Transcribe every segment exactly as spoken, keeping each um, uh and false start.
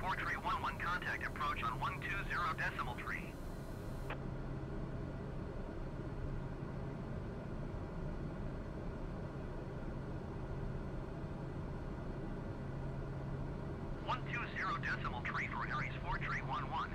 four three one one, contact approach on one two zero decimal three. one two zero decimal three for Aries four three one one.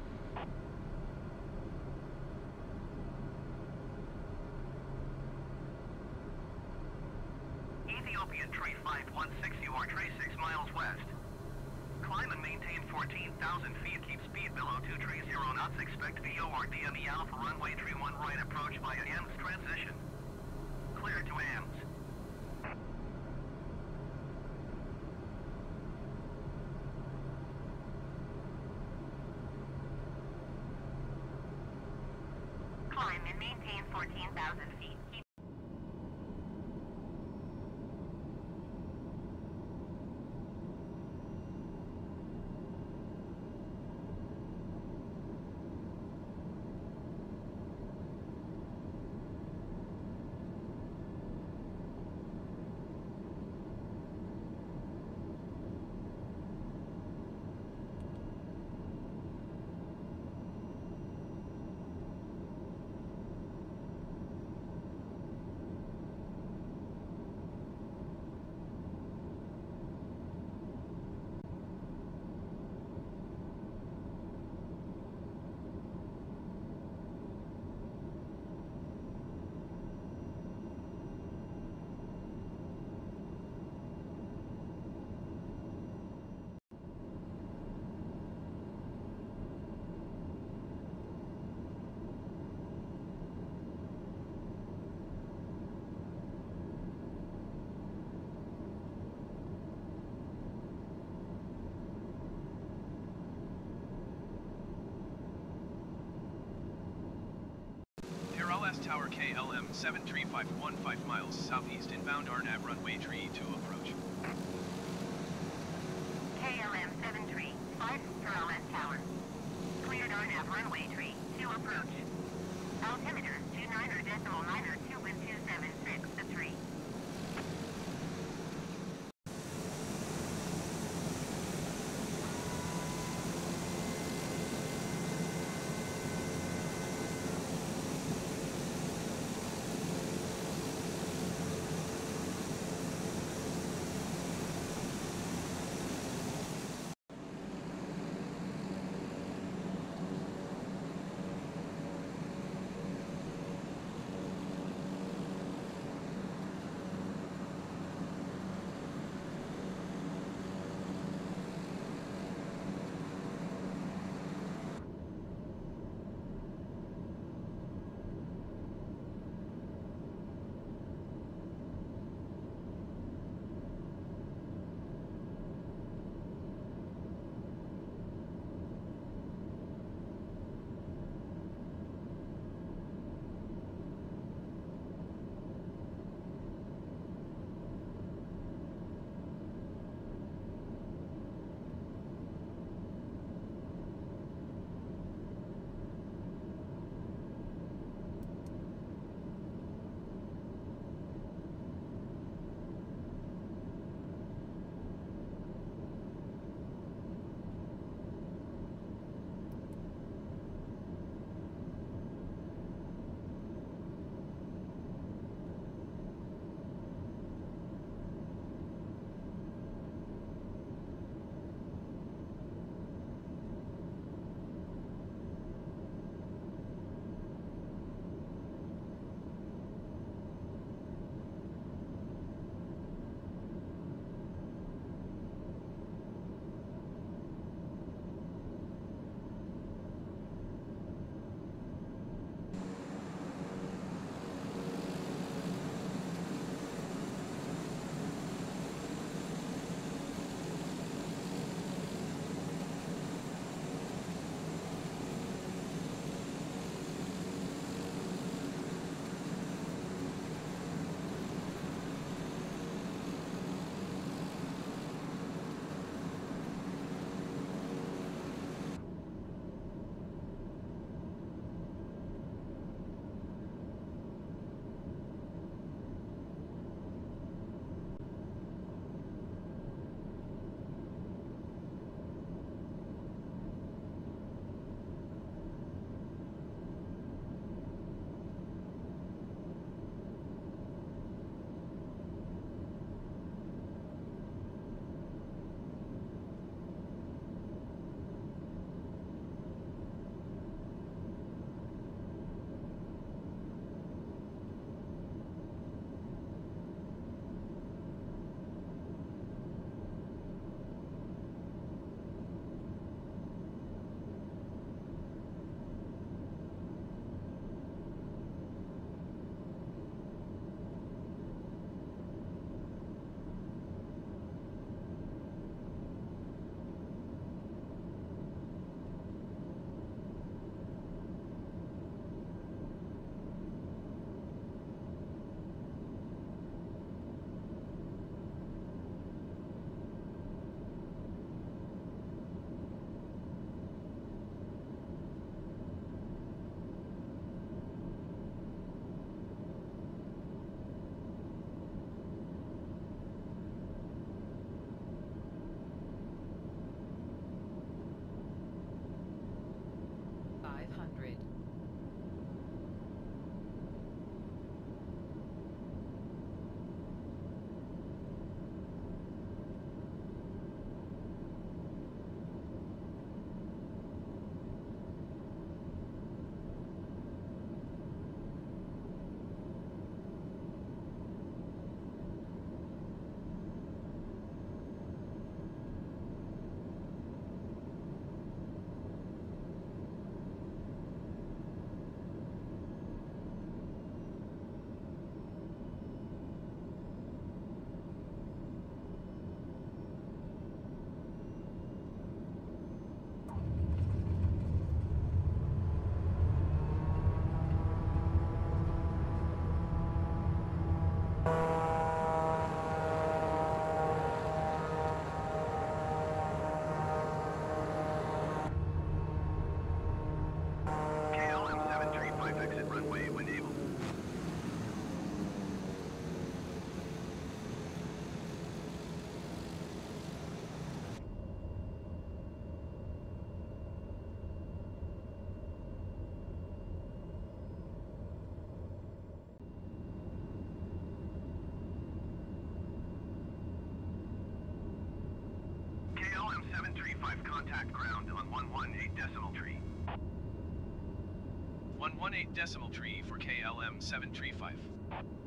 Ethiopian tree five one six, you are tree six miles west. Climb and maintain fourteen thousand feet, keep speed below two three zero knots, expect V O R D M E Alpha runway three one right approach via A M S transition. Clear to A M S. Climb and maintain fourteen thousand feet. Keep Tower K L M seven three five one, five miles southeast inbound R N A V runway three two approach. K L M seven three five, L S Tower. Cleared R N A V runway three two approach. Altimeter two nine decimal nine two wind two seven six to three. hundred. K L M seven three five exit runway when able. K L M seven three five contact ground on one one eight decimal tree. one one eight decimal tree for K L M seven three five.